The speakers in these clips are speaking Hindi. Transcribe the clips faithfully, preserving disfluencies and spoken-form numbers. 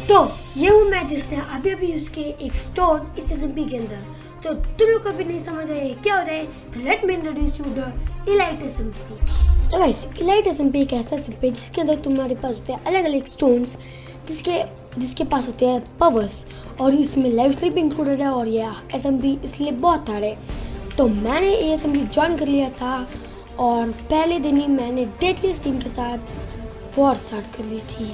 तो ये हूँ मैं जिसने अभी अभी यूज किए एक स्टोन इस एस एम पी के अंदर। तो तुम लोग को भी नहीं समझ आया क्या हो रहा है, तो let me introduce you the elite S M P. तो guys elite S M P एक ऐसा एस एम पी जिसके अंदर तुम्हारे पास होते हैं अलग अलग स्टोन्स जिसके जिसके पास होते हैं पावर्स, और इसमें लाइफ स्टाइल भी इंक्लूडेड है। और यह एस एम पी इसलिए बहुत हार्ड है। तो मैंने ये एस एम पी ज्वाइन कर लिया था और पहले दिन ही मैंने डेडलिएस्ट टीम के साथ वॉर स्टार्ट कर ली थी।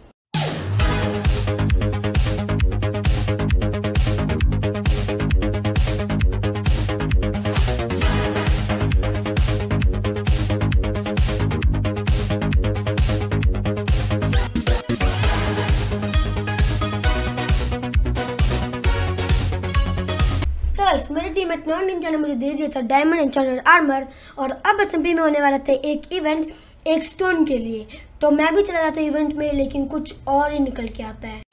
मेरे टीममेट नॉन निंजा ने मुझे दे दिया था डायमंड एन्चेंटेड आर्मर, और अब एस एम पी में होने वाला था एक इवेंट एक स्टोन के लिए। तो मैं भी चला जाता हूँ इवेंट में, लेकिन कुछ और ही निकल के आता है।